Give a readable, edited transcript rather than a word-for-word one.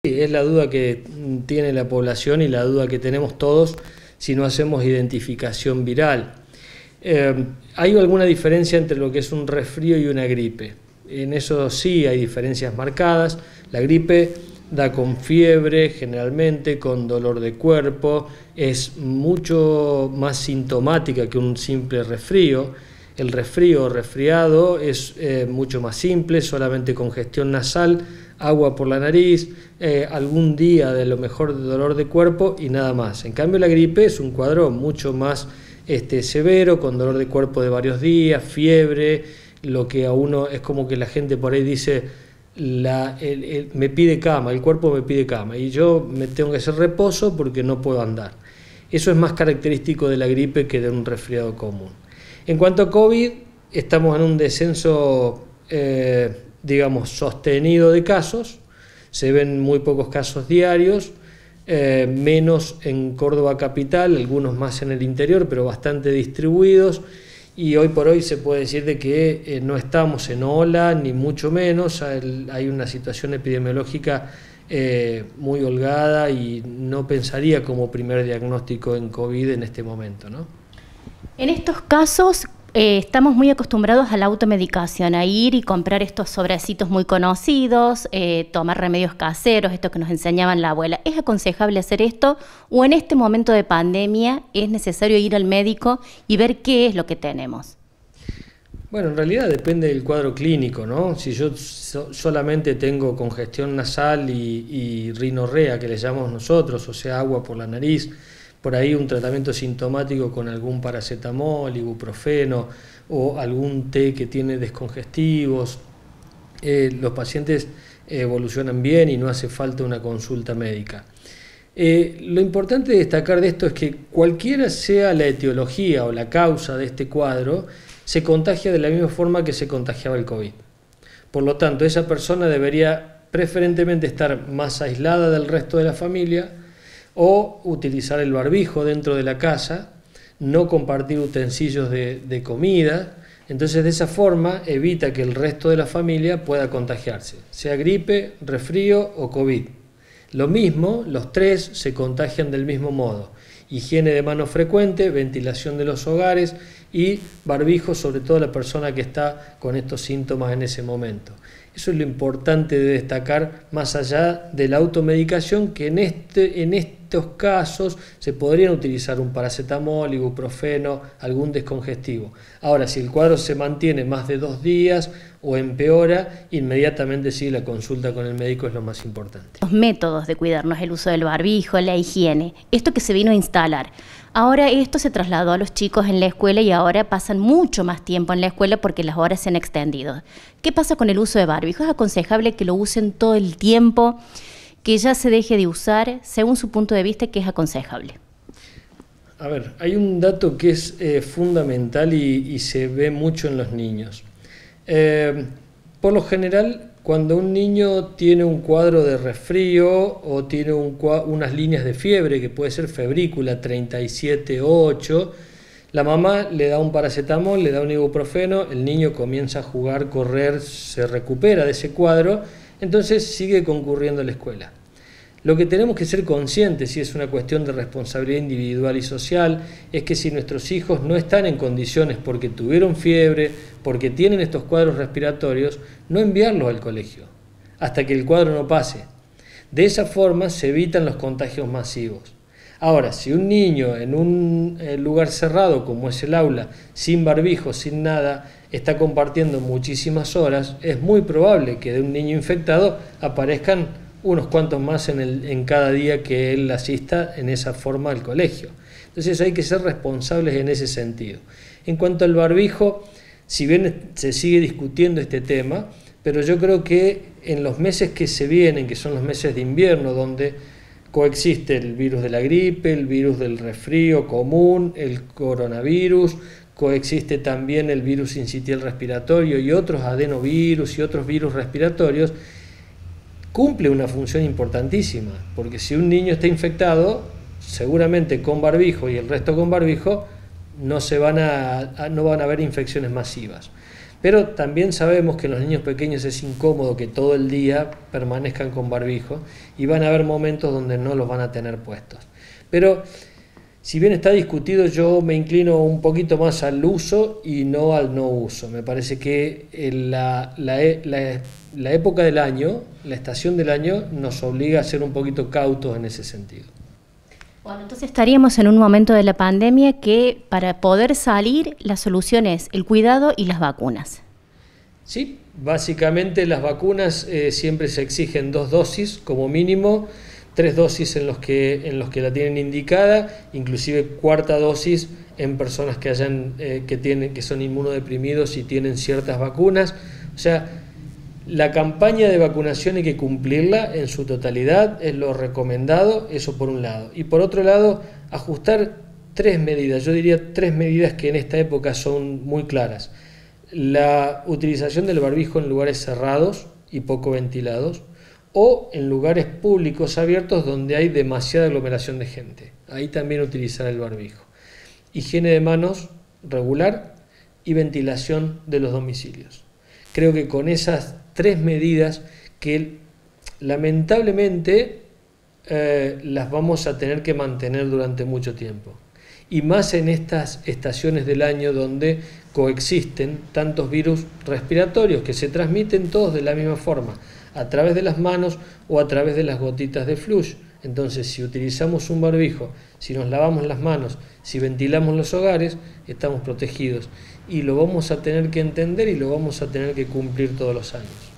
Es la duda que tiene la población y la duda que tenemos todos si no hacemos identificación viral. ¿Hay alguna diferencia entre lo que es un resfrío y una gripe? En eso sí hay diferencias marcadas. La gripe da con fiebre, generalmente con dolor de cuerpo, es mucho más sintomática que un simple resfrío. El resfrío o resfriado es mucho más simple, solamente congestión nasal, agua por la nariz, algún día de lo mejor de dolor de cuerpo y nada más. En cambio la gripe es un cuadro mucho más severo, con dolor de cuerpo de varios días, fiebre, lo que a uno es como que la gente por ahí dice, me pide cama, el cuerpo me pide cama y yo me tengo que hacer reposo porque no puedo andar. Eso es más característico de la gripe que de un resfriado común. En cuanto a COVID, estamos en un descenso, digamos, sostenido de casos. Se ven muy pocos casos diarios, menos en Córdoba capital, algunos más en el interior, pero bastante distribuidos. Y hoy por hoy se puede decir de que no estamos en ola, ni mucho menos. Hay una situación epidemiológica muy holgada y no pensaría como primer diagnóstico en COVID en este momento, ¿no? En estos casos estamos muy acostumbrados a la automedicación, a ir y comprar estos sobrecitos muy conocidos, tomar remedios caseros, esto que nos enseñaban la abuela. ¿Es aconsejable hacer esto o en este momento de pandemia es necesario ir al médico y ver qué es lo que tenemos? Bueno, en realidad depende del cuadro clínico, ¿no? Si yo solamente tengo congestión nasal y rinorrea, que le llamamos nosotros, o sea, agua por la nariz, por ahí un tratamiento sintomático con algún paracetamol, ibuprofeno o algún té que tiene descongestivos, los pacientes evolucionan bien y no hace falta una consulta médica. Lo importante de destacar de esto es que cualquiera sea la etiología o la causa de este cuadro, se contagia de la misma forma que se contagiaba el COVID. Por lo tanto, esa persona debería preferentemente estar más aislada del resto de la familia, o utilizar el barbijo dentro de la casa, no compartir utensilios de comida. Entonces de esa forma evita que el resto de la familia pueda contagiarse, sea gripe, resfrío o COVID. Lo mismo, los tres se contagian del mismo modo. Higiene de manos frecuente, ventilación de los hogares y barbijo, sobre todo la persona que está con estos síntomas en ese momento. Eso es lo importante de destacar, más allá de la automedicación, que en estos casos se podrían utilizar un paracetamol, ibuprofeno, algún descongestivo. Ahora, si el cuadro se mantiene más de 2 días o empeora, inmediatamente sí, la consulta con el médico es lo más importante. Los métodos de cuidarnos, el uso del barbijo, la higiene, esto que se vino a instalar. Ahora esto se trasladó a los chicos en la escuela y ahora pasan mucho más tiempo en la escuela porque las horas se han extendido. ¿Qué pasa con el uso de barbijo? ¿Es aconsejable que lo usen todo el tiempo, que ya se deje de usar, según su punto de vista, que es aconsejable? A ver, hay un dato que es fundamental y se ve mucho en los niños. Por lo general, cuando un niño tiene un cuadro de resfrío o tiene unas líneas de fiebre, que puede ser febrícula 37,8, la mamá le da un paracetamol, le da un ibuprofeno, el niño comienza a jugar, correr, se recupera de ese cuadro, entonces sigue concurriendo a la escuela. Lo que tenemos que ser conscientes, y es una cuestión de responsabilidad individual y social, es que si nuestros hijos no están en condiciones porque tuvieron fiebre, porque tienen estos cuadros respiratorios, no enviarlos al colegio hasta que el cuadro no pase. De esa forma se evitan los contagios masivos. Ahora, si un niño en un lugar cerrado como es el aula, sin barbijo, sin nada, está compartiendo muchísimas horas, es muy probable que de un niño infectado aparezcan unos cuantos más en cada día que él asista en esa forma al colegio. Entonces hay que ser responsables en ese sentido. En cuanto al barbijo, si bien se sigue discutiendo este tema, pero yo creo que en los meses que se vienen, que son los meses de invierno, donde coexiste el virus de la gripe, el virus del resfrío común, el coronavirus, coexiste también el virus sincitial respiratorio y otros adenovirus y otros virus respiratorios, cumple una función importantísima, porque si un niño está infectado, seguramente con barbijo y el resto con barbijo, no van a haber infecciones masivas. Pero también sabemos que en los niños pequeños es incómodo que todo el día permanezcan con barbijo y van a haber momentos donde no los van a tener puestos. Pero si bien está discutido, yo me inclino un poquito más al uso y no al no uso. Me parece que la época del año, la estación del año, nos obliga a ser un poquito cautos en ese sentido. Bueno, entonces estaríamos en un momento de la pandemia que para poder salir la solución es el cuidado y las vacunas. Sí, básicamente las vacunas siempre se exigen 2 dosis como mínimo, 3 dosis en los que la tienen indicada, inclusive 4ª dosis en personas que son inmunodeprimidos y tienen ciertas vacunas. O sea, la campaña de vacunación hay que cumplirla en su totalidad, es lo recomendado, eso por un lado. Y por otro lado, ajustar 3 medidas, yo diría 3 medidas que en esta época son muy claras. La utilización del barbijo en lugares cerrados y poco ventilados, o en lugares públicos abiertos donde hay demasiada aglomeración de gente. Ahí también utilizar el barbijo. Higiene de manos regular y ventilación de los domicilios. Creo que con esas 3 medidas que lamentablemente las vamos a tener que mantener durante mucho tiempo. Y más en estas estaciones del año donde coexisten tantos virus respiratorios que se transmiten todos de la misma forma, a través de las manos o a través de las gotitas de flush. Entonces, si utilizamos un barbijo, si nos lavamos las manos, si ventilamos los hogares, estamos protegidos. Y lo vamos a tener que entender y lo vamos a tener que cumplir todos los años.